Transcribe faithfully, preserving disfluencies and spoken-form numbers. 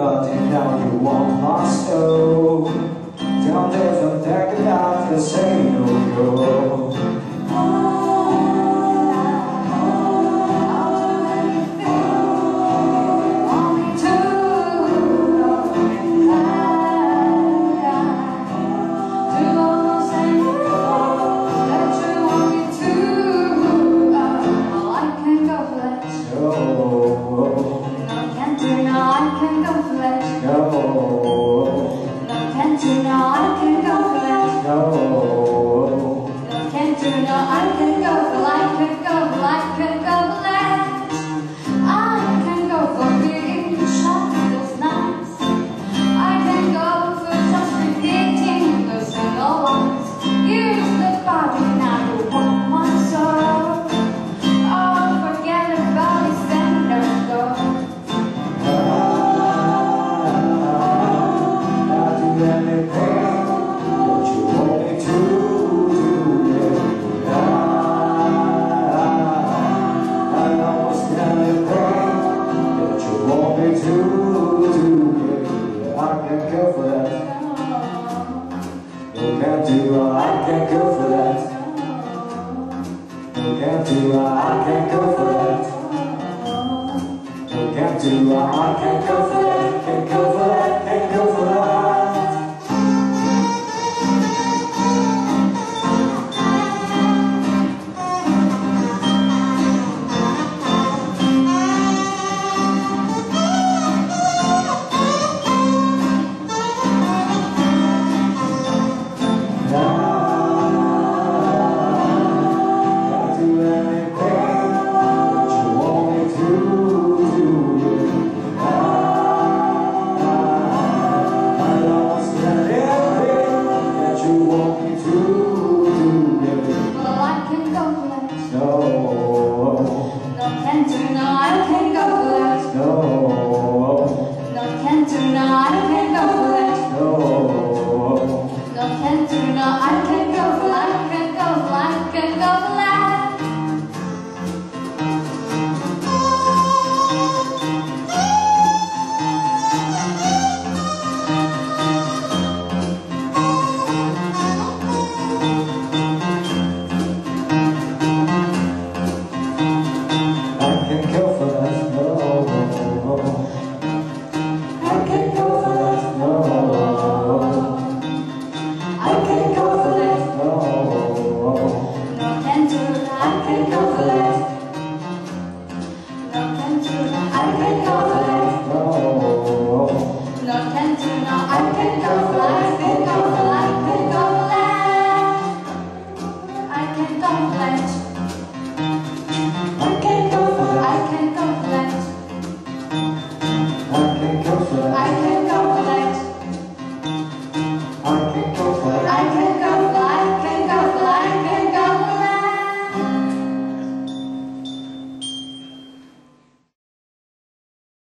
but now you want my soul. Don't ever take it out, cause ain't no go. I can't go for that. You can't do I can't go for that. You can't do I can't go for that. Can't go for that. Can't go for that. I can't go for